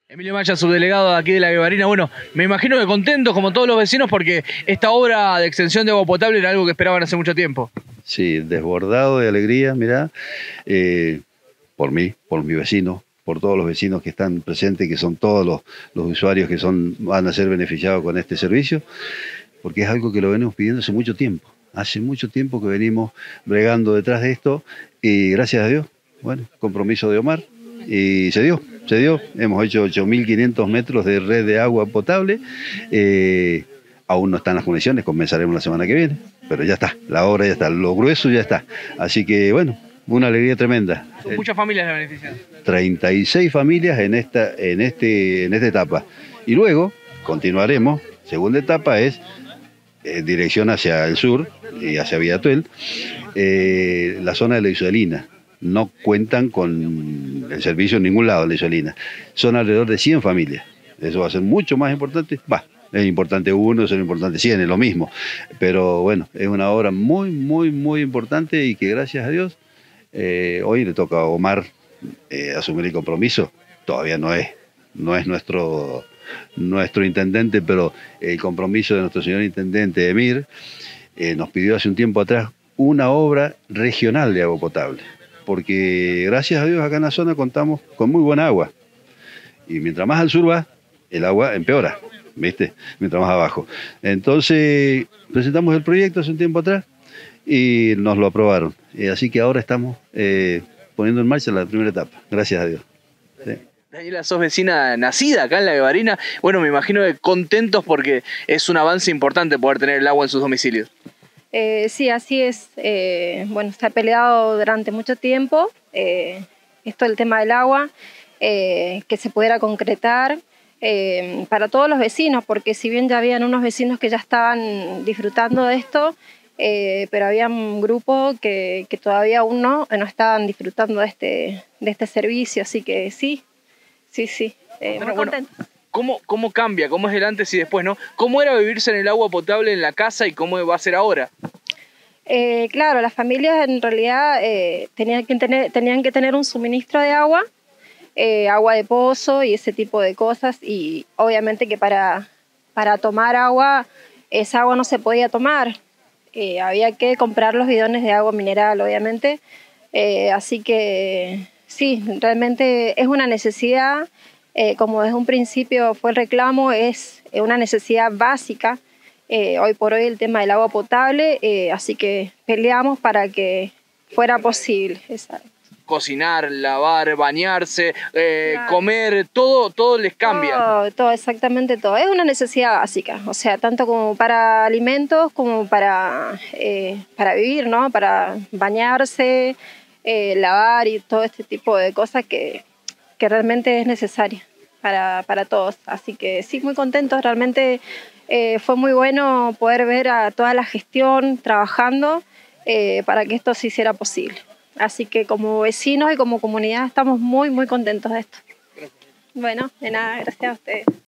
Emilio Maya, subdelegado de aquí de La Guevarina. Bueno, me imagino que contentos como todos los vecinos porque esta obra de extensión de agua potable era algo que esperaban hace mucho tiempo. Sí, desbordado de alegría, mirá, por mí, por mi vecino, por todos los vecinos que están presentes, que son todos los usuarios que van a ser beneficiados con este servicio, porque es algo que lo venimos pidiendo hace mucho tiempo. Hace mucho tiempo que venimos bregando detrás de esto y gracias a Dios, bueno, compromiso de Omar y se dio. Hemos hecho 8.500 metros de red de agua potable. Aún no están las conexiones, comenzaremos la semana que viene, pero ya está, la obra ya está, lo grueso ya está. Así que bueno, una alegría tremenda. Son muchas familias las beneficiadas. 36 familias en esta etapa. Y luego continuaremos, segunda etapa es dirección hacia el sur y hacia Villatuel, la zona de la Isolina. No cuentan con el servicio en ningún lado de la Isolina. Son alrededor de 100 familias. Eso va a ser mucho más importante. Es importante uno, son importantes 100, es lo mismo. Pero bueno, es una obra muy, muy, muy importante y que gracias a Dios hoy le toca a Omar asumir el compromiso. Todavía no es nuestro intendente, pero el compromiso de nuestro señor intendente Emir nos pidió hace un tiempo atrás una obra regional de agua potable. Porque gracias a Dios acá en la zona contamos con muy buena agua. Y mientras más al sur va, el agua empeora, ¿viste? Mientras más abajo. Entonces presentamos el proyecto hace un tiempo atrás y nos lo aprobaron. Así que ahora estamos poniendo en marcha la primera etapa, gracias a Dios. ¿Sí? Daniela, sos vecina nacida acá en La Guevarina. Bueno, me imagino que contentos porque es un avance importante poder tener el agua en sus domicilios. Sí, así es. Bueno, se ha peleado durante mucho tiempo esto del tema del agua, que se pudiera concretar para todos los vecinos, porque si bien ya habían unos vecinos que ya estaban disfrutando de esto, pero había un grupo que todavía aún no estaban disfrutando de este servicio, así que sí, muy contento. ¿Cómo cambia? ¿Cómo es el antes y después, no? ¿Cómo era vivirse en el agua potable en la casa y cómo va a ser ahora? Claro, las familias en realidad tenían que tener un suministro de agua, agua de pozo y ese tipo de cosas, y obviamente que para tomar agua, esa agua no se podía tomar, había que comprar los bidones de agua mineral, obviamente, así que sí, realmente es una necesidad. Como desde un principio fue el reclamo, es una necesidad básica, hoy por hoy el tema del agua potable, así que peleamos para que fuera posible. Exacto. Cocinar, lavar, bañarse, Claro. Comer, todo les cambia. Todo, exactamente todo. Es una necesidad básica, o sea, tanto como para alimentos como para vivir, ¿no? Para bañarse, lavar y todo este tipo de cosas que realmente es necesaria para todos. Así que sí, muy contentos. Realmente fue muy bueno poder ver a toda la gestión trabajando para que esto se hiciera posible. Así que como vecinos y como comunidad estamos muy, muy contentos de esto. Bueno, de nada, gracias a ustedes.